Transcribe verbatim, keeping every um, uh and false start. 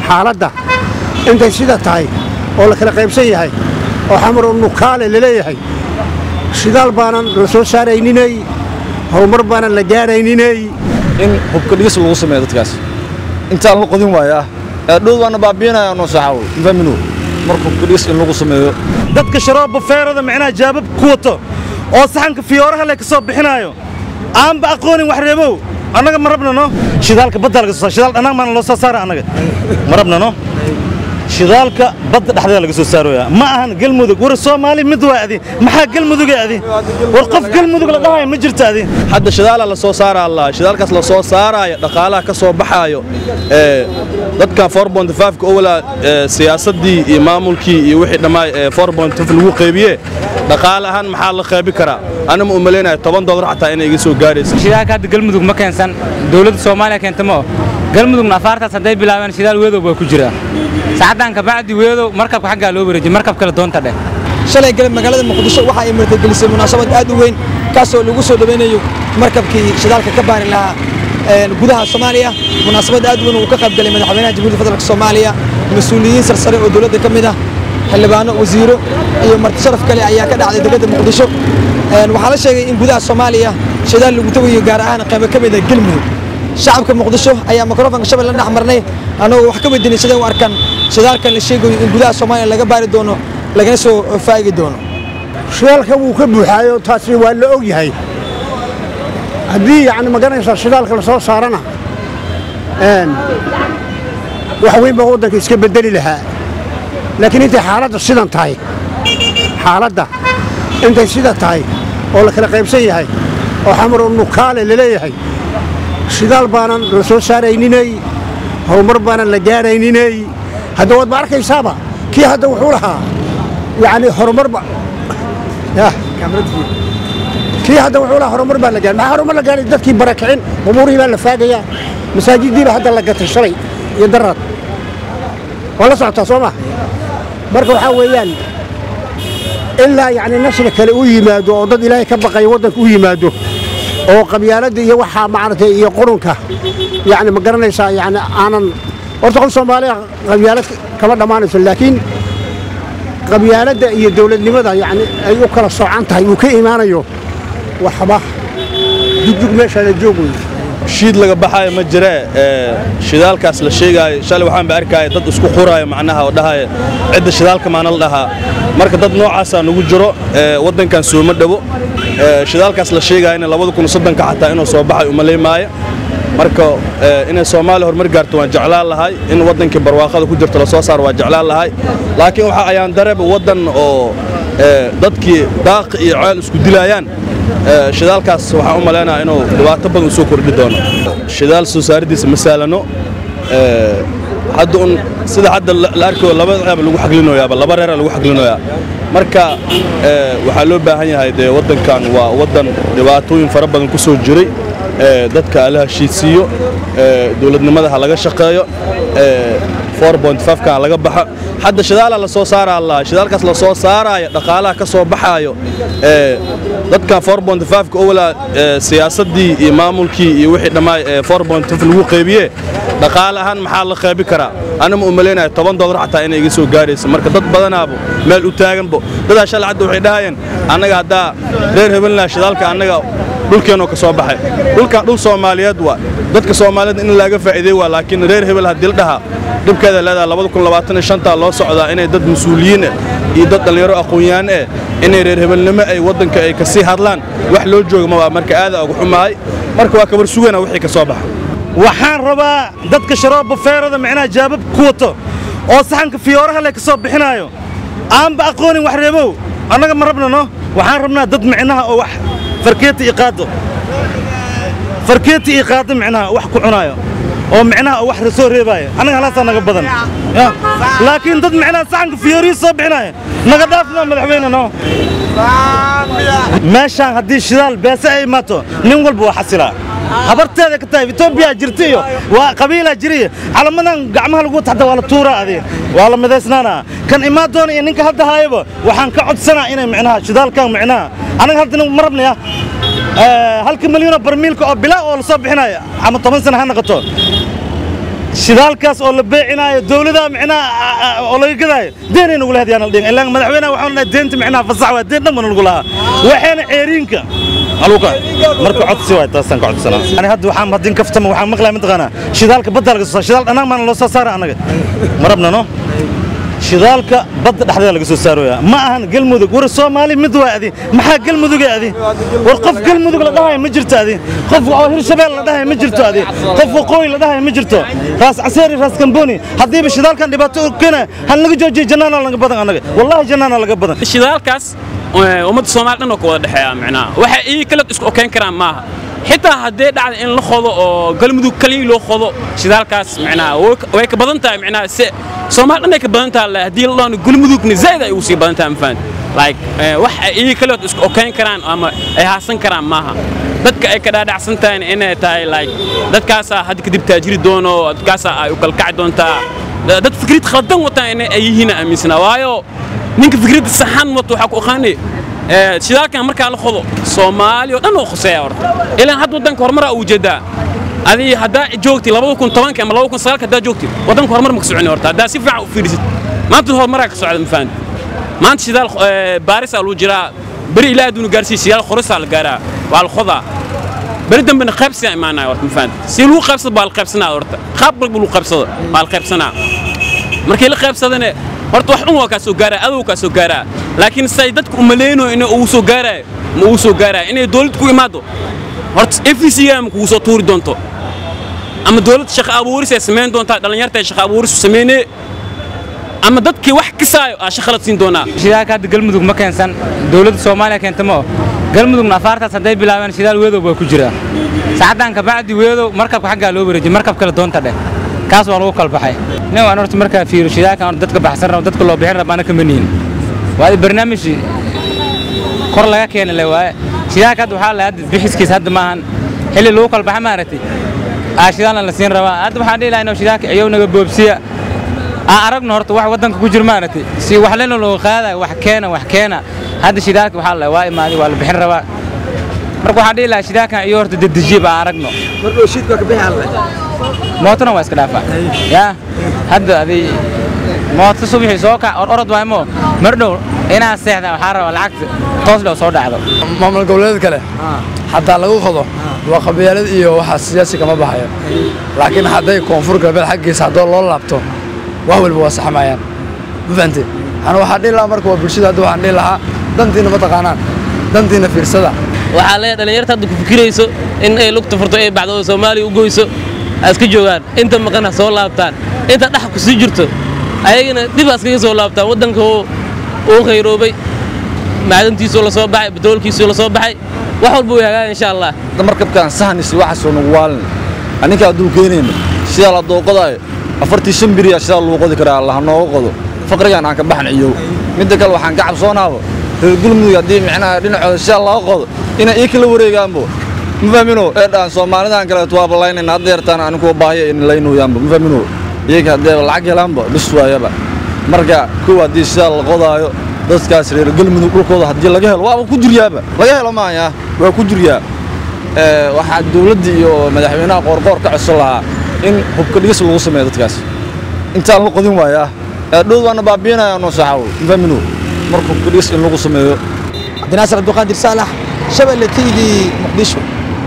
xaaladda intay sida tahay oo la kala qaybsan yahay oo xamar nukaale la leeyahay shidaal baanan la soo saarayninay horumar baanan la gaarayninay in hubka dhigis lagu sameeyo dadkaas intaan la qodin waaya ee dhowdana baabiinaya noo saxaw faminu marka hubka dhigis in lagu sameeyo dadka sharoobba feerada macnaa jaabab ku wato oo saxanka fiyooraha la ka soo bixinayo aan ba aqoonin wax reebow annaga ma rabnano shidaalka badda laga soo shidaal dhanaan maan loo soo saara annaga ma rabnano shidaalka badda dhexdeeda laga soo saaraya ma ahan galmudug war Soomaali mid waadi maxaa galmudug aadi war qof galmudug la dhahay ma jirto aadi hadda shidaal la soo saara Allah shidaalkaas la soo saaraya dhaqaalaha ka soo baxayo ee dadka four point five ka oo wala siyaasadii iyo maamulkii iyo wixii dhamaay four point five lagu qeybiye dhaqaalahan maxaa la qeybi karaa ana ma umaleynaa toban dollar xataa inay iga soo gaarayso shidaalka hadda galmudug ma keensan dawladda Soomaaliya keentamo galmudug afaartaas haday bilaabaan shidaal weedo way ku jiraan saacadan ka bacdi weedo markabka xagga loo wareejiyay markab kala doonta dhex shalay galab magaalada Muqdisho waxa ay martigelisay munaasabad aad u weyn kaas oo lagu soo dhaweynayo markabkii shidaalka ka baarin lahaa ee gudaha Soomaaliya munaasabad aad u weyn oo ka qayb galay madaxweynaha Jamhuuriyadda Federaalka Soomaaliya mas'uuliyiin sarsare oo dawladda ka mid ah xildhibaano wasiiro iyo marti sharaf kale ayaa ka dhacday degmada Muqdisho ee waxa la sheegay in gudaha Soomaaliya shidaal lagu tawayo gaar ahaan qayb ka mid ah galmudug shacabka Muqdisho ayaa mikrofoonka Shabeelle la dhaxmarnay anoo wax ka weydiinay sidoo arkan shidaalkan la sheegayo in gudaha Soomaaliya laga baari doono laga soo faagi doono shidaalka wuu ka buuxaayo taasi waa la og yahay hadii yani maganaysa shidaalka la soo saarana een wax weyn baa wadanka iska bedeli lahaa laakiin inta xaaladda sidan tahay xaaladda intay sida tahay oo la kala qaybsan yahay oo xamar nukaale la leeyahay shidaal baanan la soo saarayninay horumar baanan la gaarayninay hadda wad ma arkaysaaba kii hadda wuxuu lahaa yani horumar ba ya kaamradii kii hadda wuxuu lahaa horumar baa la gaaray ma horumar la gaaray dadkii barakicin umurihi baa la faagaya masaajidii hadda la gatay shalay iyo darad wala socota Soomaa marka waxa weeyaan ilaa yani nashri kale u yimaado oo dad Ilaahay ka baqay wadanka u yimaado oo qabyaalada iyo waxa maartay iyo qurunka yani ma garanaysaa yani aanan horta qol Soomaaliya qabyaalad kama dhamaanayso laakiin qabyaalada iyo dawladnimada yani ay u kala soocan tahay uu ka iimaanayo waxba dugdug meesha la joogo shiid laga baxay ma jira ee shidaalkaas la sheegay shalay waxaan ba arkay dad isku xuraayo macnaha oo dhahay cid shidaalka maana la dhahaa marka dad noocaas ah nagu jiro ee wadankan soo ma dhawo ee shidaalkaas la sheegay in laba kun iyo soddon ka xataa inuu soo baxay uma leeyahay marka in Soomaaliya horumar gaarto waan jeclaan lahay in wadanka barwaaqada ku jirto la soo saar waa jeclaan lahay laakiin waxa ayaan dareeb wadan oo dadkii daaq iyo ceel isku dilayaan shidaalkaas waxa u maleynaa inuu dhibaato badan soo kordhi doono shidaal soo saaridiisa masaalano ee hadda un sida hadda la arko laba qayb lagu xaglinayaa laba reer lagu xaglinayaa marka ee waxa loo baahan yahay de wadankan waa wadan dhibaatooyin fara badan ku soo jiray ee dadka ala heshiisiyo ee dawladnimada laga shaqeeyo ee four point five ka laga baxa hadda shidaal la soo saara Allah shidaalkaas la soo saaraya dhaqaalaha ka soo baxayo ee dadka four point five ka oo wala siyaasadii iyo maamulkii iyo wixii dhamaay four point five lagu qeybiye dhaqaalahan maxaa la qeybi karaa ana ma umaleynaa toban dollar xataa inay iga soo gaarayso marka dad badanaabo meel u taaganbo dad shalay cad waxay dhaayeen anaga hadda reer hebelna shidaalka anaga dhulkeeno ka soo baxay dhulka dhul Soomaaliyeed waa dadka Soomaaliyeed in laga faa'iideey waa laakiin reer hebel hadii la dhaha dibkeeda leedahay laba kun iyo labaatan iyo shan ta loo socdaa inay dad mas'uuliyiin iyo dad dhalinyaro aqoon-yahan ah inay reer hebelnimo ay wadanka ay ka sii hadlaan wax loo joogo ma marka aad ugu xumaay marka waa kabar sugeena wixii ka soo baxay waxaan rabaa dadka sharoobba feerada macnaa jaabab ku wato oo saxanka fiyooraha la ka soo bixinayo aan ba aqoonin wax reebow annaga ma rabnano waxaan rabnaa dad macnaha oo wax farkeeti iqaado farkeeti iqaado macnaha wax ku cunayo oo macnaha wax soo reebaya anaga halaas naga badan laakiin dad macnaha saxanka fiyoori soo bixinayo naga dhaafna madaxweyne no meeshaan hadii shidaal beesa ay maato nin walba waa xasila habarteeda ka tahay Ethiopia jirtiyo waa qabiila jiriye calamadan gacmaha lagu taxda wala tuura adii wala midaysnaana kan imaadoon iyo ninka hadda haayaba waxaan ka codsanaa inay macnaha shidaalka macnaha anaga hadda marabnaya ee halka milyan barmiilka oo bilaa oo la soo bixinaya ama toban sano ha noqoto shidaalkaas oo la beecinayo dawladda micnaha oo laga gadaayo deenayna ugu leedahay aan dhigin ilaa madaxweynaha waxaan leeyahay deenta micnaha fasax waa deen dhan lagu lahaa waxaana ceeriinka aluka marka codsi waa taasan ka codsanaa ani hadda waxaan hadin kaftama waxaan maqlaa mid qana shidaalka badda laga soo shidaal dhanaan maan loo soo saaray anaga marabna no shidaalka badda dhaxdeeda laga soo saaraya ma ahan galmudug war Soomaali mid waadi maxaa galmudug aadi war qof galmudug la dhahay ma jirto aadi qof oo Hirshabelle la dhahay ma jirto aadi qof waqooyi la dhahay ma jirto raas caseeri raas kamboni hadii ba shidaalkan dhibaato u keena hal laga joojiyo jannana laga badan anaga wallahi jannana laga badan shidaalkaas ummadda Soomaali dhan oo ka wada dhaxeeya macnaa waxa ay kala isku okeen karaan maaha حتى هدي دعد إن لخذوا قلمدو كلي لخذوا شذال كاس معنا ويك بدنتها معنا س سمعت إنك بدنتها هدي الله قلمدو كنزايد يوصي بدنتها مفان like وح إيه كله تسك أوكين كران أما إيه حسن كران معها دتك إيه كده دعسن تاني إنه تاي like دتك كاسا هدي كدب تاجر دونه دتك كاسا يقول كعد دونتا دت فكرة خدام وتاني إنه أيه هنا أمسنا وايو نينك فكرة السحن وتوحك أخاني شذاك أمريكا على خضو صومالي وأنا خسائر إلى حد ودنك هرمرة وجدا هذه هدا جوكتي لو كنت طبعا كم لو كنت صارك هدا جوكتي ودنك هرمرة مكسوعني ورتا هدا سيفع وفيرست ما أنت هرمرة كسوعد مفان ما أنت شذا باريس على الوجراء بري لا دون جارسي شذا خرس على الجراء وعلى الخضا بردم من خبسة معنا ورت مفان سيلو خبسة بالخبسنا ورتا خبرك بلو خبسة بالخبسنا مركي الخبسة ده horta wax un waa ka soo gaaraa adow ka soo gaaraa laakiin say dadku umaleeno inay uu soo gaaray ma uu soo gaaray inay dawladdu ku imaado horta F C M ku soo tuuri doonto ama dawladda shaqo abuuris ay sameyn doonta dhalinyarta shaqo abuuris sameeyay ama dadkii wax ka saayo shaqo la siin doona shidaalka hadda galmudug ma keensan dawladda Soomaaliya keentamo galmudugna afaartaas haday bilaabaan shidaal weedow baa ku jira saacadan ka bacdi weedow markabka xagga loo wareejiyay markab kala doonta dheh kaas waa lagu kala baxay nin waan horta markaa fiiro shidaalka dadka baxsan rabo dadka loo bixin rabana ka maniin waa barnaamij kor laga keenay la waa shidaalka waxa la had bixiskiis hadda maahan xilli loo kala baxay maaragtay aa shidaalna la siin rabaa hadda waxaan dhihi lahayn shidaalka iyaw naga boobsiya aan aragno horta wax wadanka ku jir maaragtay si wax leen loo qaaday wax keena wax keena hadda shidaalka waxa la waa imaadi waa la bixin rabaa marka waxaan dhihi lahaa shidaalka iyo horta dedejiib aan aragno marka shidka ka bixi Allah موتنا واسكلافا يا هذا هذه موت صبحي سوكا أرد وايمو مردو هنا السيحة وحارة والعكس توصل وصور هذا ما من الجولات كله حتى لو خذوا وقبيلة إيوه وحساسية كما بحياة لكن حتى يكون فرق بين حق يساعد الله لابتو وهو البواسح معين بفنتي أنا واحد لا مركب بالشدة هذا واحد لا دنتينا بتقانان دنتينا في الصدى وحاليا أنا يرتد فكريسو إن إيه لقطة فرطة إيه بعد سومالي وجويسو أسكت جوان أنت مكانها سوى لابتان أنت تحك سجرته أيجنا دي بس كي سوى لابتان ودنك هو هو خيروبي معدن تي سوى صوب بحي بدول كي سوى صوب بحي وحول بويا إن شاء الله مركب كان سهل سوى حسون ووال أنا كأدول كينين شيء على الضوء قضاء أفرتي شمبري أشياء الله قضي كرا الله هم نوقضوا فقري أنا كبحن عيو مدة كل وحن قاعد صوناه تقول مو يدي معنا لنا أشياء الله قضوا إنا إيكل وري جنبه مفهمينه إيه Soomaali daan kala tuwa balayna nadeertan aan ku baahiyo in laynu yaanba mafahmino iyaga hadee lacag helaanba bis waayaba marka kuwa diisal qodaayo dadkaas reer galmudug dhulkooda hadii laga helo waa ku jiryaaba laga helo maaya waa ku jiryaa ee waxa dawladda iyo madaxweynaha qorqor ka cusub lahaa in hubka dhigis lagu sameeyo dadkaas inta la qodin waaya ee dhowaana baabiinaya noo saxaw mafahmino marka hubka dhigis in lagu sameeyo عبد الناصر عبد القادر صالح شبل تيجي مقدشو